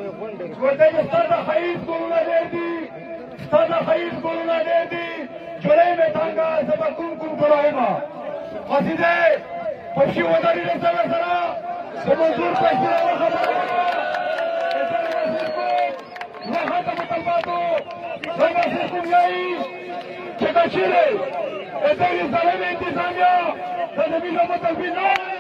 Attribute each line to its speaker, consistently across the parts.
Speaker 1: ورته چې ستا د خیز ګلونه ډېر دي، ستا د خیز ګلونه ډېر دي، جولۍ مې تنګه زه به کوم کوم کړومه. قصیدې پشي ودرېده سره سره د منظور پشتي راوخبره وختم طلباتو والمسيح وياي كبشيري ادري سلام انتظاميا تنبي لهم طلبين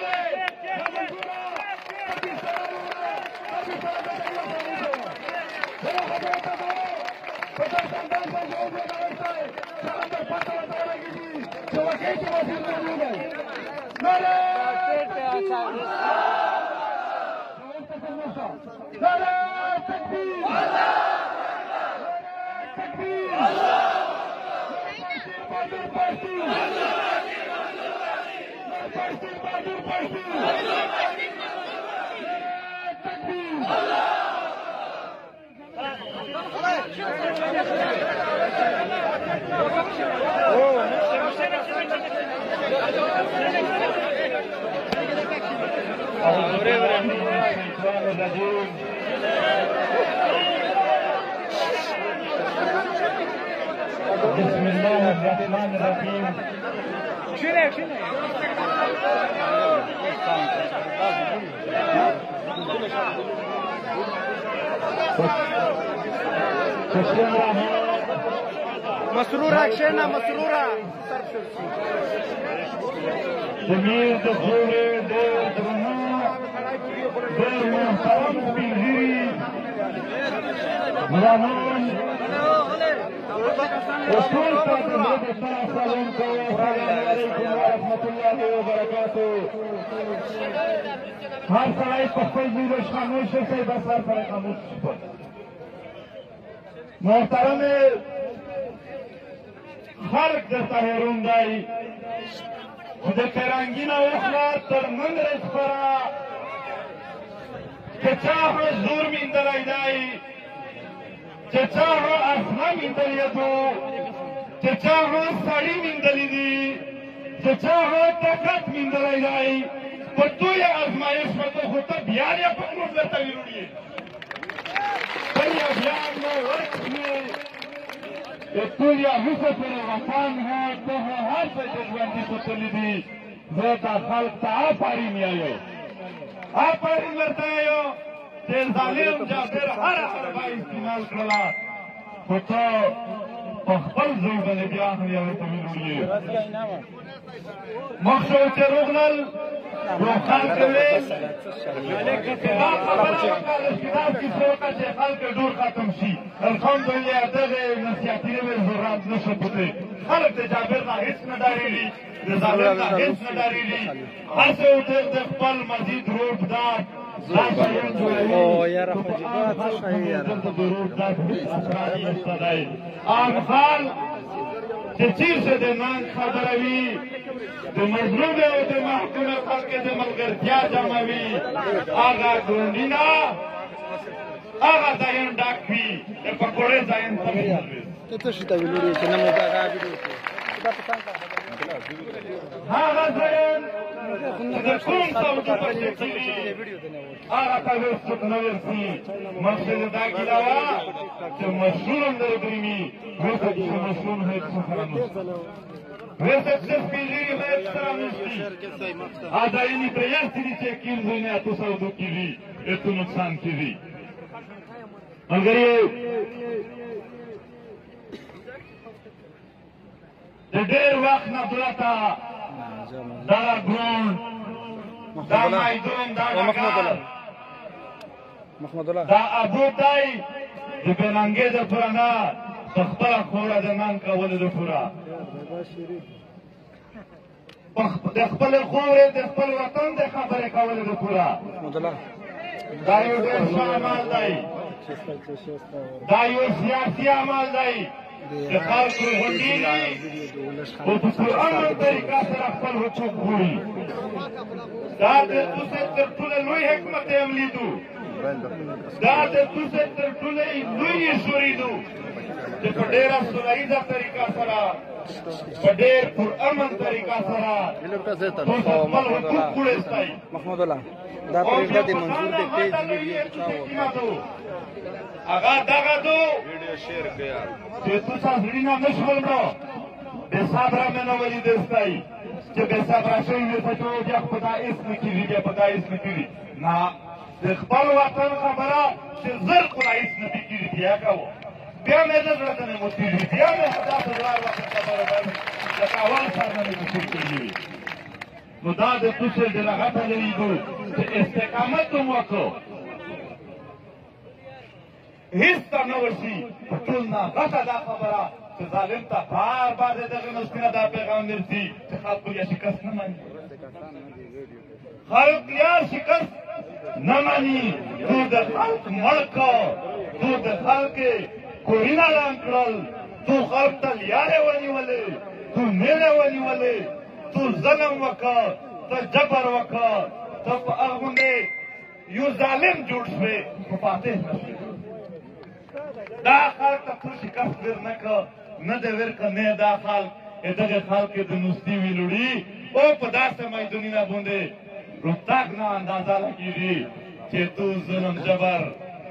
Speaker 1: بسم الله الرحمن الرحيم.
Speaker 2: مسرورة كشينا مسرورة
Speaker 1: جميل دخول دير درنا دير محترم بالغيري ملانون وطول تاكمد السلام عليكم ورحمة الله وبركاته. هر سرائی پخفل زیرش خاموش سے بسر پر خاموش پر محترم خلق درتا هیرون دائی خود ترنگین اخلات در من رس پرا که چاہ زور من دلائی دائی که چاہ اصلا من دلیتو که چاہ ساڑی من دلی دی که چاہ طاقت من دلائی دائی پر تو یا ازمائش مطو خودتا بیان یا پکمت لرتا ویروڑی پنیا بیان میں وقت میں تو یا حصہ پر وطان ہے تو ہر سے جزوانتی ستلی دی زیتا خلق تا آفاری میں آئیو آفاری لرتا آئیو جیل ظالم جابر ہر بائی استعمال کرلا خودتا پخبل زوبن بیان یا ویتا ویروڑی مخشوط رغنل روخان کرویس کتاب خبرہ وکالش کتاب کی سوکا چه خلق دور ختم شی الحمدللہ دغه نصیحتینے میں ضرورت نشپتے خلق تے جابر نا حس نداری لی ظالم نا حس نداری لی حسے اٹھے دخپل مزید روپ دار عام حال چیز سے دمان خبروی د مظلوم او د محکوم خلق د ملګرتیا جمعوي هغه ګوندینا هغه ځایونه ډاک وي د پکوړې ځایونه
Speaker 2: ته څه شي ته ویلوري چې نه مو دا ویډیو
Speaker 1: هغه ځایونه د کوم څه په پښې هغه تاسو څه نه ورسي مقصد دا کیداوا چې مسؤلم درګرمي ورته چې مسؤل هیڅ خبره ویسے صرف پیجیری میں اترا مشتی آدائینی پریاستی دی چیکین زینے اتو سعودو کی دی اتو نقصان کی دی مگر یہ دیر وقت نبلاتا دارا گرون دا مائدون دا نگار دا ابو دائی دا بینانگے دا پرانا تخترا خورا دمان کا ولد پورا د خپل خور د خپل وطن د خبرې کول د پورا دا یو ډېر ښه عمل دی دا یو سیاسي عمل دی د خلکو غونډې دي او په پرامن طریقه سره خپل حقوق ګوري دا د توسه تر ټولو لوی حکمت عملي دو دا د توسه تر ټولو لوی شوري دو چې په ډېره سوله ییزه طریقه سره په ډېر پرامن طریقه سره
Speaker 2: محمود الله دا پرېږده د منظور د پیج ویډیو
Speaker 1: هغه دغه دو چې تو سازړي نه نشول نو بې صبره مې نه ولیدستی چې بې صبره شوي وي څه چې بیا په دا هېڅ نه کېږي بیا په دا هېڅ نه کېږي نه د خپل وطن خبره چې زر خو را هېڅ نه پې کېږي بیا کوو بیا مې د زړه ته نه متېږي بیا مې خدا په زړه وخت خبره ده لکه اول سر نه مې متېر کېږي نو دا د توسل د لغته لرېږو چې استقامت هم وکړو هېڅ ته نه ورشي په ټول نه غټه دا خبره چې ظالم ته بار بار د دغه نسلونه دا پیغام ورځي چې خلکو یا شکست نه مني خلک یا شکست نه مني تو د خلک مړ کړ تو د خلکې کورونه ړنګ کړل تو خلک ته لیارې ونیولې تو میلې ونیولې تو ظلم وکړ ته جبر وکړ ته په هغه باندې یو ظالم جوړ شوې خو فاتح نه شوې دا خلک ته څه شکست ور نه کړ نه د ورکړه نه دا خلک دغه خلک د نوستي ویلوړي او په داسې میدانونه باندې رتاق نه اندازه لګېږي چې تو ظلم جبر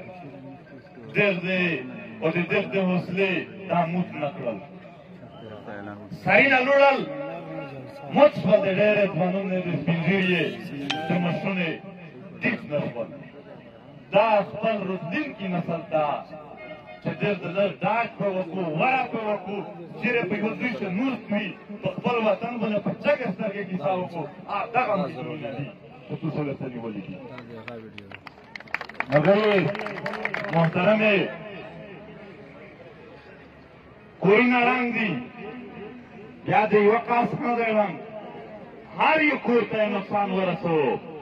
Speaker 1: دغدې او د دغدې حوصلې دا موت نه کړل سړي نه لوړل موت شول د ډېرې ځوانونه د سپین ږیرې د مشرونې ټیټ نه شول دا خپل راتلونکي نسل ته چې ډېر د لږ ډاډ پرې وکړو وره پرې وکړو چېرې په یو دوی چې نور کړي په خپل وطن باندې په چکه سترګې کیسه وکړو دغه مشرونه دي چې تو څه ورته نیولي دي مګرې محترمې کورونه ړنګ دي یا د یوه کس نه دی ړنګ هر یو کور ته یې نقصان ورسو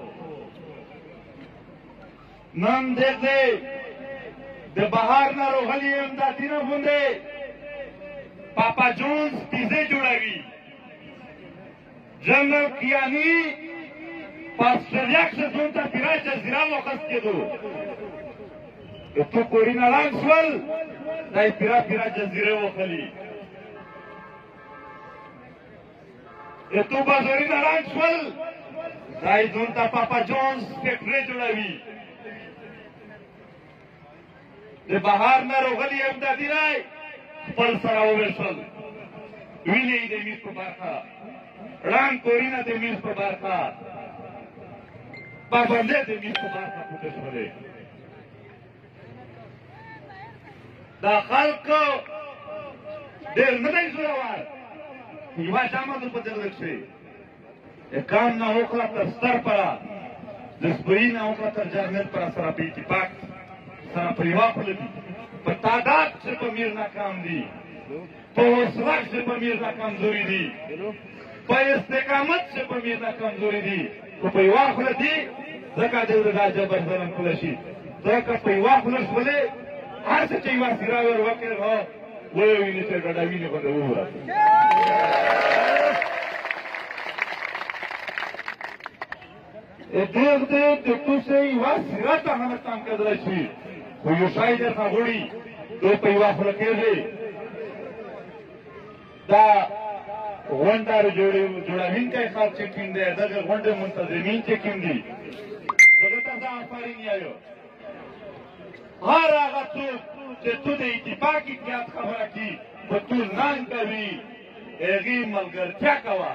Speaker 1: نن دغه د بهار نه راغلي امدادونه باندې پاپا جونز پیزې جوړوي جنرال کیاني په استرالیا کښې ځان ته پیرا جزیره واخیست کېدو تو کورونه ړنګ شول دا یې پیرا جزیرې وخلي تو بازارونه ړنګ شول دا یې ځان ته پاپا جونز فیکټرۍ جوړوي د بهار نه راغلي امدادي رای خپل سره وویشل وینې یې د میز په برخه ړنګ کورونه د میز په برخه پابندۍ د میز په برخه پوته شولې دا خلکو ډېر نه دی زورور یوه جامه در په دغه کښې کام نه وکړه تر ستر پره د سپري نه وکړه تر جرمن پره سره په اتفاق سره په یوه خوله دي په تعداد چې په میر ناکام دي په حوصله چې په میر ناکمزوري دي په استقامت چې په میر ناکمزوري دي خو په یوه خوله دي ځکه د دا جبر ظلم کله شي ځکه په یوه خوله شولې هر څه چې یوه سیره ور وکړې هو ویې وینې چې ډډه وینې باندې وورسي دغه د کوڅې یوه سیره ته هم تم کېدلی شي خو یو شی درته غواړي دو په یوه خوله کېږي دا غونډه جوړوونکی خلک چې کوم دی دغه غونډې منتظمین چې کوم دي دغه ته زه آفرین یایم هر هغه څوک چې تو د اتفاق اتحاد خبره کړي په تو ننګ کوي هغې ملګرتیا کوه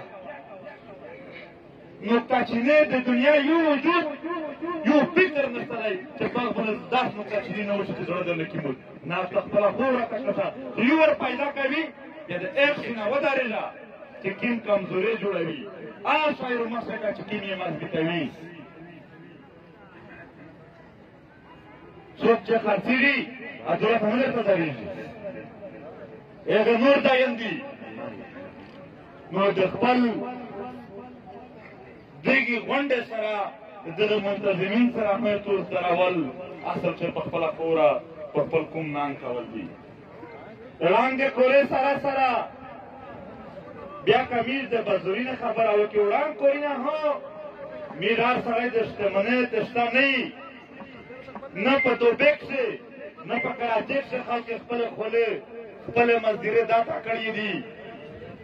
Speaker 1: نقطهچینې د دنیا یو وجود یو فکر نشته دی چې بل بل داسې نقطهچینې نه وشي چې زړه درله کېمول نه ته خپله خور راته کړه یو ور پیدا کوي بیا د هغ شي نه ودرېږه چې کوم کمزورۍ جوړوي هغه شی ورمخکې کړه چې کوم یې مضبوطوي څوک چې خرڅېږي دولت هم درته درېږي هغه نور دایم دي نو د خپل دغې غونډې سره د دغه منتظمین سره مې تور سرول اصل چې په خپله کوره په خپل کوم نان کول دي ړانګې کورې سره سره بیا که میر د بزرینه خبره وکړي ړانګ کورینه هو میر هر سړی د شتمنۍ د شته نه وي نه په دوبۍ کښې نه په کراچۍ کښې خلک خپلې خولې خپلې مزدورۍ دافع کړي دي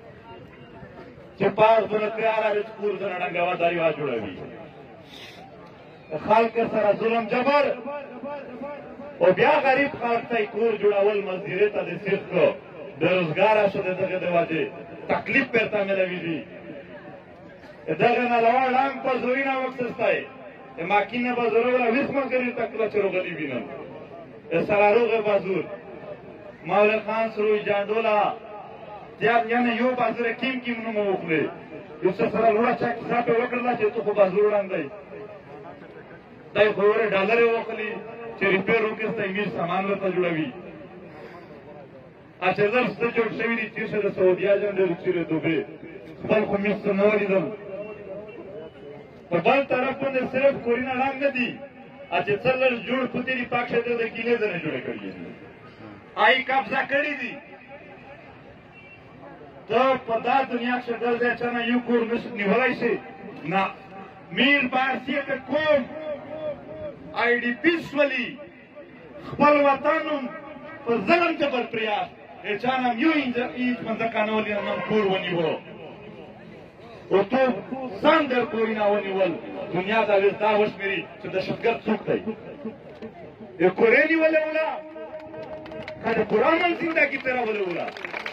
Speaker 1: چې پاس بله تیاره ده چې کور د نړنګه واداري وا جوړوي د خلک سره ظلم جبر او بیا غریب خلک ته یې کور جوړول مزدورۍ ته د سیخ کړو بېروزګاره شو د دغه د وجې تکلیف بیرته میلوي دغه نه علاوه ړنګ په زوري نه وکسستی د ماکینه به ضروره ویس ملګري ته کله چې روغلي وینم سره روغ بازور مولوی خان سروی جانډوله دیاب یعنی یو بازور کیم کیم نوم وکړې یو څه سره لوړه چا کیسه پې وکړله چې ته خو بازور ړنګ دی دی خو ورې ډالر یې وکړلي چې ریپیر وکړستی میر سامان ورته جوړوي چې زر سته جوړ شوي دي تېر شه د سعودیا جنډې چیرې دوبې خپل خو میر څه نه ولیدل په بل طرف باندې صرف کورونه ړنګ نه دي چې څه لږ جوړ پوتې دي پاک شه د کیلې ځنې جوړې کړي دي آی قبضه کړي دي ته په دا دنیا کښې ګرځې چا نه یو کور نشي نیولی شي نه میر بارسیه د کوم آی ډي پي شولي خپل وطن په ظلم جبر پریاست چا نه یو هیڅ مځکه نه ولي نه کور ونیوه او تو سم در کورونه ونیول دنیا دا اوس دا وشمېري چې دهشتګرد څوک دی یې کورې نیولې وله که د قرآن هم زندګي ته راولې وله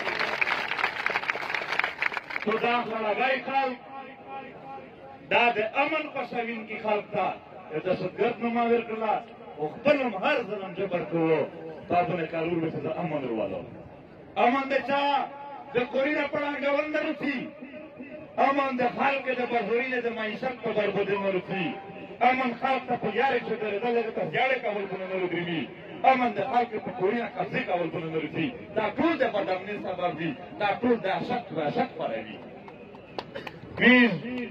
Speaker 1: تو دا خلګی خلک دا د امن خوښوونکي خلک ته د دهشتګرد نومه ورکړله او خپل هم هر ظلم جبر کوو تا باندې کارور مې د امن ورولو امن د چا د کوري نه په ړنګول نه رسي امن د خلک د بزوري نه د معیشت په بربادۍ نه رسي امن خلک ته په یارې چې درېدل هغې ته زیاړې کول په نه ودرېږي امن د خلکو په کوري نه قبضې کول په نه رسي دا ټول د بدامنۍ سبب دي دا ټول دهشت وحشت خپروي پیر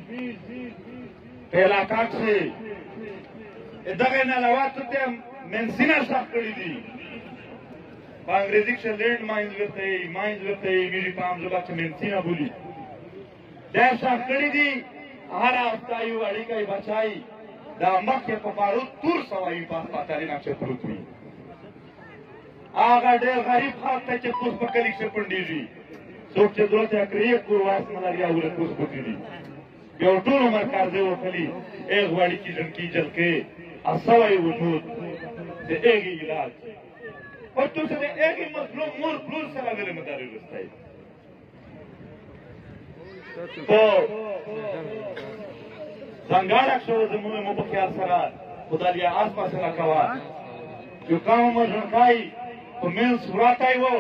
Speaker 1: په علاقه کښې دغې نه علاوه ته ته منسینه ښخ کړي دي په انګریزي کښې لینډ ماینز ورته یي ماینز ورته یي میري په عام ژبه کښې منسینه بولي دا ښخ کړي دي هره هفته یو اړیکه یې بچایي دا مخکې په بارود تور سوی وي په هسپتالونه کښې پروت وي هغه ډېر غریب خلک ته چې کوس په کلي کښې پنډېږي څوک چې دوه اکرې یې کور واس ملاریا وله کوس پکې دي بیا ټول عمر قرضې وکړي ایغ واړي کې ژڼکي جلکې سوی وجود د ایغې علاج اور تو سے ایک ہی مظلوم مور پلور سے لگے مداری رستا ہے تو زنگارک شو زمون مبخیار سرا خدا لیا آسما سے لکوا جو کام مرزنکائی تو من سوراتائی وہ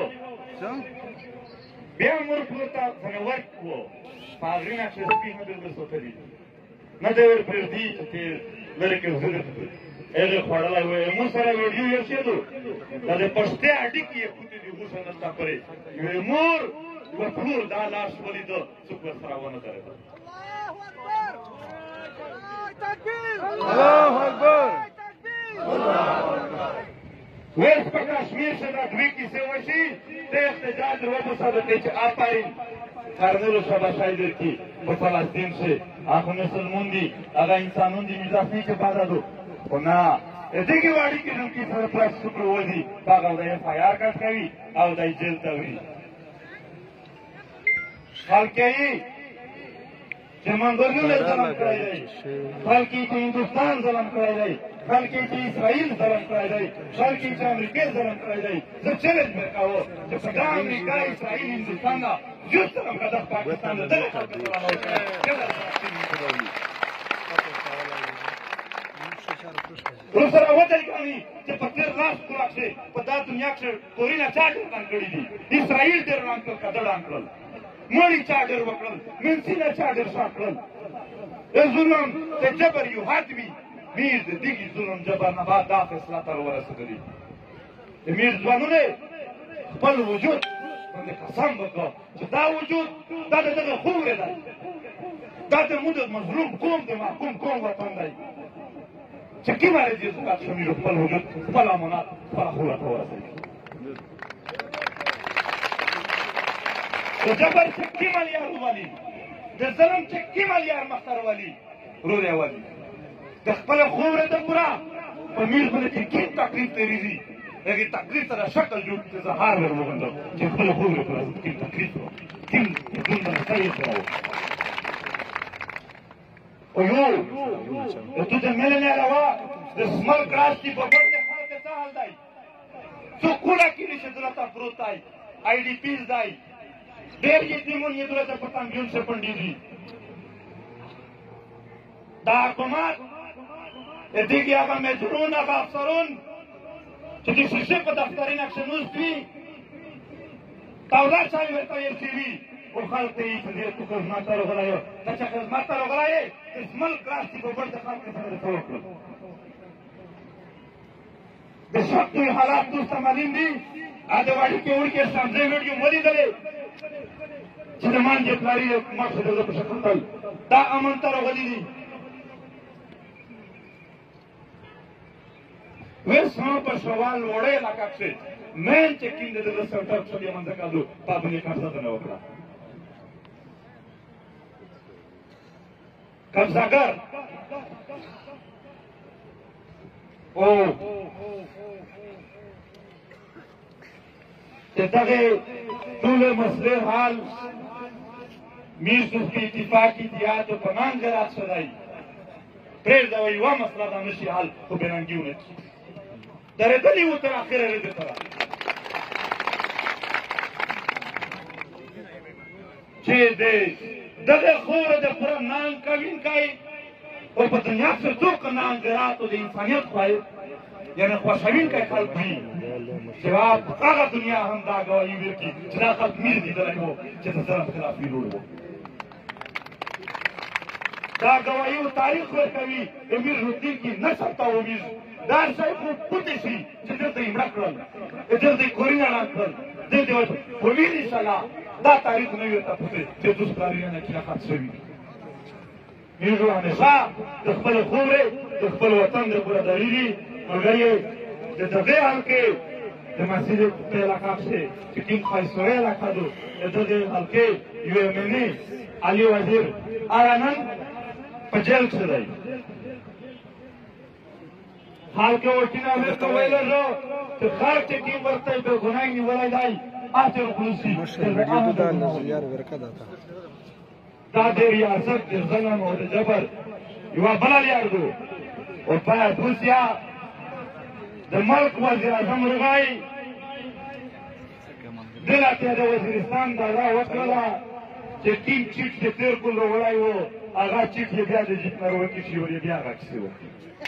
Speaker 1: بیا مور پلورتا زنورک وہ پاغرینا چه سپیح ندر بسوتا دی ندر پردی چه لرکے زرد هغې خوړلی وی مور سره ویډیو یوسېدو دا د پښتې اډیکې یې پوتې دي غوښه نشته پرې وی مور یوه پلور دا لاس ولیده څوک ورسره ونه درېده ویس په کشمیر شه دا دوې کیسې وشي د احتجاج وبسه د چې آفرین کرنلو شباشای درکي په فلسطین شه هغه مسلمون دي هغه انسانون دي مضافي چې بازادو خو نه دغې واړي کې ډونکي سره پلس سوکړو وځي هغه د اف آی آر کټ کوي او دی جیل ته وړي خلک یې چې منځورونه ظلم کړی دی خلک یې چې هندوستان ظلم کړی دی خلک یې چې اسرائیل ظلم کړی دی خلک یې چې امریکې ظلم کړی دی زه چیلنج مې کاوه چې په دا امریکا اسرائیل هندوستان نه یو ظلم هدف پاکستان د دغې خلکو ظلم وکړي ورسره ودرېږي چې په تېر لاس خوراک شي په دا دنیا کښې کورونه چا ډېر ړنګ کړي دي اسرائیل ډېر ړنګ کړل که ده ړنګ کړل مړي چا ډېر وکړل منسینه چا ډېر شا کړل ظلم د جبر یو حد وي میر د دغې ظلم جبر نه بعد دا فیصله ته ورسېدلي د میر ځوانونه خپل وجود باندې قسم وکړه چې دا وجود دا د دغه خورې دی دا زموږ د مظلوم قوم د محکوم قوم وطن دی چې کومه رضي زکات شمیر خپل وجود خپل امانات خپله خوله ته ورسوي د جبر چې کومه لیار ووالي د ظلم چې کومه لیار مخته راولي ورور یې ولي د خپله خورې د پوره په میر باندې چې کوم تکلیف تېرېږي هغې تکلیف سره شکل جوړ کړي زهار ور وغندم چې خپله خورې پوره کوم تکلیف کوم سکون بنسټ سره و یو تو د ملې نه علاوه د سمل کراستی په بل د خلک څه حال دی څوک کوړه کړي چې دلته پروت دی آی ډي پیز دی ډېر یتیمون یې دلته په تنګیون سے پنډېږي دا حکومت دیگه هغه مجرون هغه افسرون چې د شیشې په دفتري نقشه نوست وي توله چای ورته ویل شوي او خلک ته یې چې ډېر تو خدمت ته راغلی یو ته چې خدمت ته راغلی یې اسمل کراستی په بل د خلکو سره څه وکړل د شپتوی حالات تاسو ته معلوم دي د واړکې وړکې سبزۍ ویډیو مو لیدلې چې د مانجې پلاري د مخې د په شکل تل دا امن ته راغلي دي ویسما پر سوال وړې علاقه کښې مین چې کوم د دغه سنټر کښې یې منځه کړلو پابندي قبضه ته نه وکړه قبضهګر او چې دغه ټولې مسلې حال میر صوفي اتفاقي اتحاد په منځ شوی پرېږده یوه مسله دا نشي حل خو بېرنګي ونه کړي درېدلي وو تر اخره رېدې سره چې د دغه خوره د پوره نان کوونکی او په دنیا کښې څوک نانګرات او د انسانیت یعنې خوښوونکی خلک وي چې هغه دنیا هم دا ګواهي ورکړي چې دا خلک میر لیدلی وو چې د ظلم خلاف ویلوړ وو دا ګواهي و تاریخ ورکوي د میر الدین کې نسل ته وویل دا شی خو پوټې شي چې دلته یې مړه کړل دلته یې کورونه ړنګ کړل دلته یې وویل انشاءالله دا تاریخ نه وي ورته پوښتې چې دوست پلارونه کې خط شوي میرو همیشه د خپل خورې د خپل وطن د برادري دي ملګري د دغې حال کې د مسجد په علاقه کښې چې کوم ښایسته علاقه ده د دغې حال کې یو امني علي وزیر هغه نن په جیل کښې دی حال کې ورته امیر ته ویلی شو چې خلک چې کوم ورته بې ګناه نیولی دی هسې خلوصي دا د ریاست د ظلم او د جبر یوه بله لیار ده او باید روسیه د ملک وزیر اعظم رغای دلته د وزیرستان دوره وکړله چې کوم چیټ چې تېر کل راوړی و هغه چیټ یې بیا د جیپ نه راوکې شي او یې بیا هغه کیسې وکړي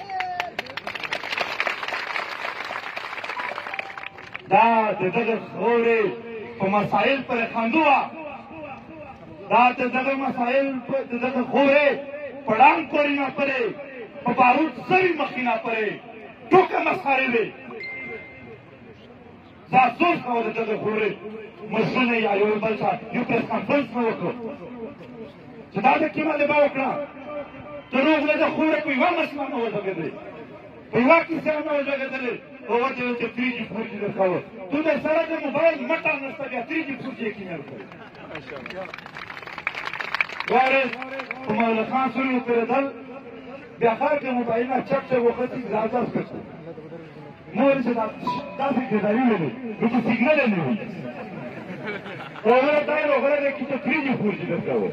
Speaker 1: دا د دغه خورې په مسایل پرې خندو وه دا د دغه مسایل د دغه خورې په ړنګ پورې نه پرې په بارود سوي مخکې نه پرې ټوکه مسخرې وې زه افسوس کوم د دغه خورې مشرونه یا یو بل چا یو پریس کنفرنس مې وکړو چې دا د کومه لبه وکړه تر اوسه د خورې په یوه مسله نه وغږېدې په یوه کیسه نه وغږېدلې او ورته ویل چې 3G 4G درکوه تو د سره د موبایل مټه نشته بیا 3G 4G یې کیمیا ورکوي وارث په مولا خان سوري وتېرېدل بیا خلک د موبایل نه چپ چپ وختي ځاځاز کړو مور چې داسې ګداري ویلې نو چې سیګنل یې نه وي وغیره دا یې وغیره دی چې 3G 4G درکوه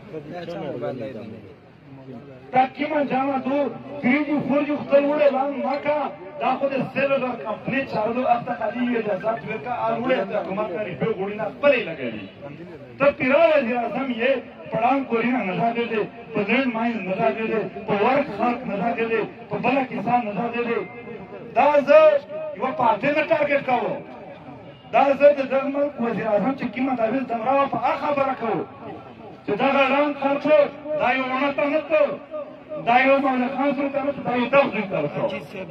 Speaker 1: دا کومه جامه تو 3G 4G خپل وړی لاندې مه کړه دا خو د سیلولر کمپنۍ چارلو هفته خالي اجازات ورکړه وړی د حکومت نه ریپې غوړي نه خپلې لګوي ته پیرا وزیر اعظم یې پړانګ کورونه نه راغلی په ګرینډ ماین نه راغلی په ورک خلک نه راغلی په بله کسان نه راغلی دا زه یوه پارټۍ نه ټارګېټ کوم دا زه د دغه ملک وزیر اعظم چې کومه دعویز دمره وه په هغه خبره کوم چې دغه ړنګ خلکو دا یو ونه ته نه کړ دا یو مولا خان سره ته نه دا یو دغ دوی ته رسو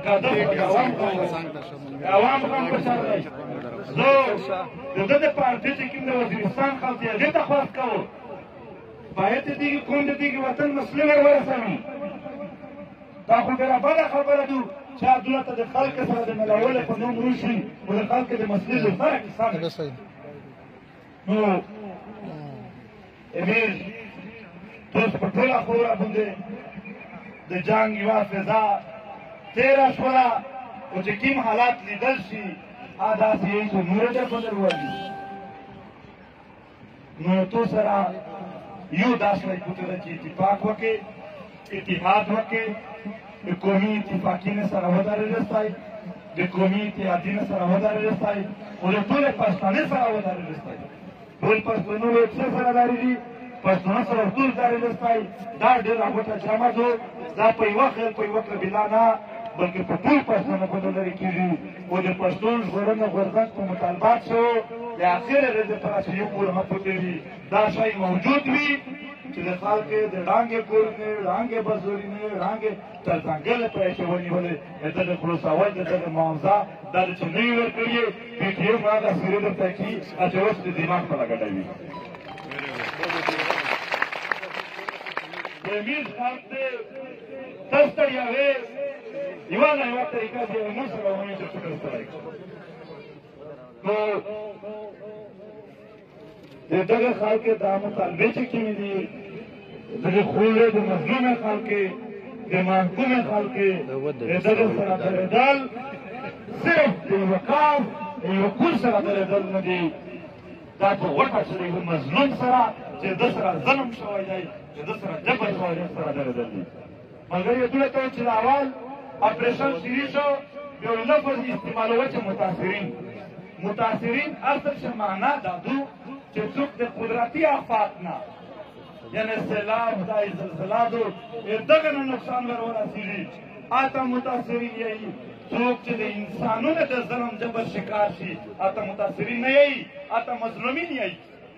Speaker 1: عوام هم خوشحال دی زه د ده د پارټۍ چې کوم د وزیرستان خلک دی هغې ته خواست کوم باید د دغې قوم د دغې وطن مسلې ور ورسوي دا خو ډېره بده خبره ده چې دلته د خلکو سره د ملولې په نوم روشي او د خلکو د مسلې لپاره کیسه نو امیر توس په ټوله خوره باندې د جنګ یوه فضا تېره شوله او چې کوم حالات لیدل شي داسې یې چې نورې در بدل والي نو تو سره یو داسې کوته چې اتفاق وکړي اتحاد وکړي د قومي اتفاقینه سره ودرېږي د قومي اتحادینه سره ودرېږي او د ټولې پښتانه سره ودرېږي ټول پښتنو یو څه سره لري دي پښتون سره ټول درېږي دا ډېر راغوټه جمع دو دا په یوه خیل په یوه قبیله نه بلکې په ټول پښتانه په لري کېږي او د پښتون ژغورنه غورځنګ په مطالبات شو د اخرې ورځې پر چې یو کور هم پکې وي دا شی موجود وي چې د خلکو د ړانګې کور نه ړانګې بزوري نه ړانګې تر ځنګله پرې چې ونیولې د دغه خلاصول د دغه معامزه دا چې نه یې ورکړي پی ټي ایم هغه سیرې درته کړي چې اوس د دماغ په لګډوي د امیر خلک دی تاسو یوې یوه نه یوه طریقه چې موږ سره ونیو چې فکر سره نو د دغه خلکو دا مطالبې چې کومې دي دغه خولې د مظلومې خلکې د محکومې خلکې د دغه سره درېدل صرف د یوه کار د یوه کور سره درېدل نه دي دا په غوټه چې د یوه مظلوم سره چې ده سره ظلم شوی دی چې ده سره جبر شوی دی سره درېدل دي مګر یې دوی ته چې د اول اپریشن شروع شو یو لفظ استعمالوه چې متاثرین اصل شه معنا دا دو چې څوک د قدرتي آفات نه یعنی سیلاب دای زلزلادو دغه نه نقصان ور ورسېږي اته متاثرین یې څوک چې د انسانونو د ظلم جبر شکار شي اته متاثرین نه یې اته مظلومین یې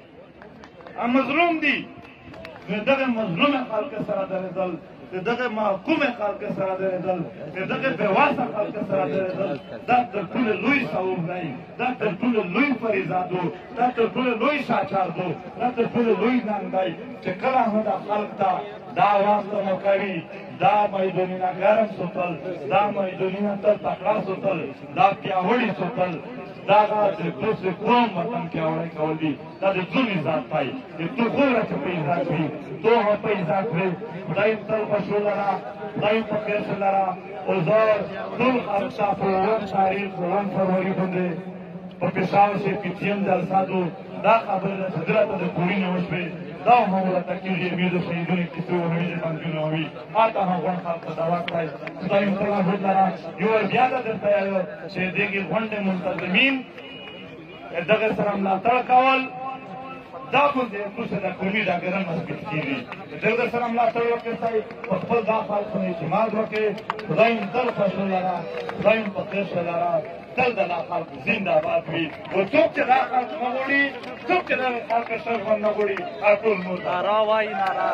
Speaker 1: مظلوم دي دغه مظلوم خلک سره درېدل دغه محکوم خلک سره درېدل دغه بېواسه خلک سره درېدل دا تر ټولو لوی ثواب دی دا تر ټولو لوی فریضه دا تر ټولو لوی شاچار دا تر ټولو لوی ننګ دی چې کله هم دا خلک ته دا آواز ته کوي دا میدانونه ګرم ساتل دا میدانونه تل تکړه ساتل دا پیاوړي ساتل دا د دوسرے قوم وطن پیاوړی کول دي دا د ځون عزت دی د تو خوره چې په عزت وي تو هم په عزت وي خدای تل خوشو لره خدای په خیر لره او زه ټول خلک ته په 1 تاریخ 1 فروری باندې په پېښور کې پی ټي ایم جلسه دا خبره ده چې دلته د کوري نه وشوې دا هم ورته کېږي امید د شهیدونو کیسې ووي بندونه وي هلته هم غونډ خلک ته دعا کړئ خدای متعال لره یو بیا ده درته چې دغې غونډې منتظمین دغه سره ملاتړ کول دا خو د کوڅه د قومي ډاګران مثبت کېږي دغه سره ملاتړ وکړئ په خپل دا خلکو نه اعتماد وکړئ خدای م تل خوشو لره خدای م په خیر شه لره تل د دا خلکو زنده باد وي او څوک چې دا خلک نه غواړي څوک چې دغه خلکو شر ژوند نه غواړي هغه ټول نور ناره وایي ناره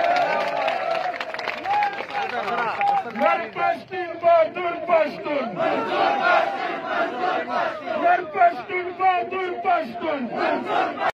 Speaker 1: نر پشتون بهادر پشتون نر پشتون بهادر پشتون